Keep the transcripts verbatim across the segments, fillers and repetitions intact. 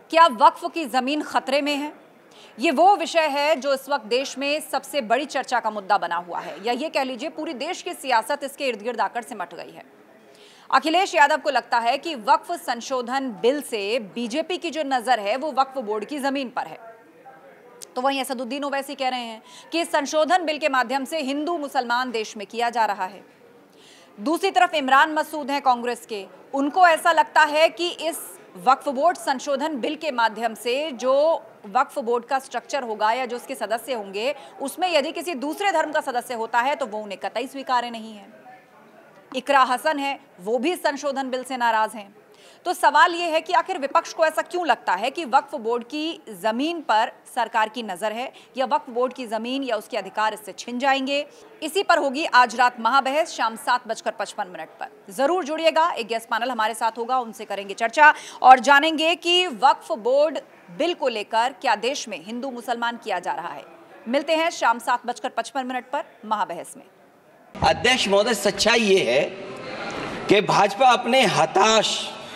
क्या वक्फ की जमीन खतरे में है? ये वो विषय है जो इस वक्त देश में सबसे बड़ी चर्चा का मुद्दा बना हुआ है, या ये कह लीजिए पूरी देश की सियासत इसके इर्द गिर्द आकर सिमट गई है। अखिलेश यादव को लगता है कि वक्फ संशोधन बिल से बीजेपी की जो नजर है वो वक्फ बोर्ड की जमीन पर है, तो वहीं असदुद्दीन ओवैसी कह रहे हैं कि इस संशोधन बिल के माध्यम से हिंदू मुसलमान देश में किया जा रहा है। दूसरी तरफ इमरान मसूद हैं कांग्रेस के, उनको ऐसा लगता है कि इस वक्फ बोर्ड संशोधन बिल के माध्यम से जो वक्फ बोर्ड का स्ट्रक्चर होगा या जो उसके सदस्य होंगे उसमें यदि किसी दूसरे धर्म का सदस्य होता है तो वो उन्हें कतई स्वीकार्य नहीं है। इकरा हसन है, वो भी संशोधन बिल से नाराज हैं। तो सवाल यह है कि आखिर विपक्ष को ऐसा क्यों लगता है कि वक्फ बोर्ड की जमीन पर सरकार की नजर है, या वक्फ बोर्ड की जमीन या उसके अधिकार इससे छिन जाएंगे? इसी पर होगी आज रात महाबहस शाम सात बजकर पचपन मिनट पर। जरूर जुड़िएगा, एक गेस्ट पैनल हमारे साथ होगा, उनसे करेंगे चर्चा और जानेंगे कि वक्फ बोर्ड बिल को लेकर क्या देश में हिंदू मुसलमान किया जा रहा है। मिलते हैं शाम सात बजकर पचपन मिनट पर महाबहस में। अध्यक्ष महोदय, सच्चाई ये है कि भाजपा अपने हताश,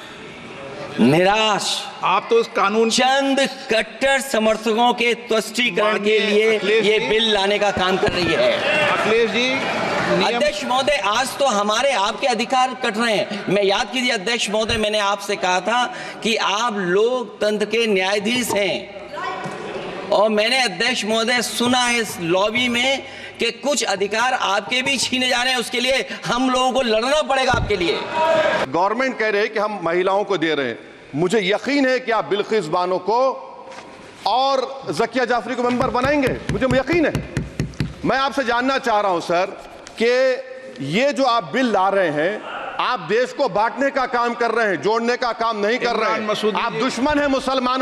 निराश, आप तो इस कानून चंद कट्टर समर्थकों के तुष्टीकरण के लिए ये बिल लाने का काम कर रही है। अखिलेश जी, अध्यक्ष महोदय, आज तो हमारे आपके अधिकार कट रहे हैं। मैं याद कीजिए अध्यक्ष महोदय, मैंने आपसे कहा था कि आप लोकतंत्र के न्यायाधीश हैं, और मैंने अध्यक्ष महोदय सुना है इस लॉबी में कि कुछ अधिकार आपके भी छीने जा रहे हैं। उसके लिए हम लोगों को लड़ना पड़ेगा आपके लिए। गवर्नमेंट कह रहे हैं कि हम महिलाओं को दे रहे हैं। मुझे यकीन है कि आप बिल्किस बानो को और ज़किया जाफरी को मेंबर बनाएंगे, मुझे यकीन है। मैं आपसे जानना चाह रहा हूं सर कि ये जो आप बिल ला रहे हैं, आप देश को बांटने का काम कर रहे हैं, जोड़ने का काम नहीं कर रहे हैं। आप दुश्मन हैं मुसलमान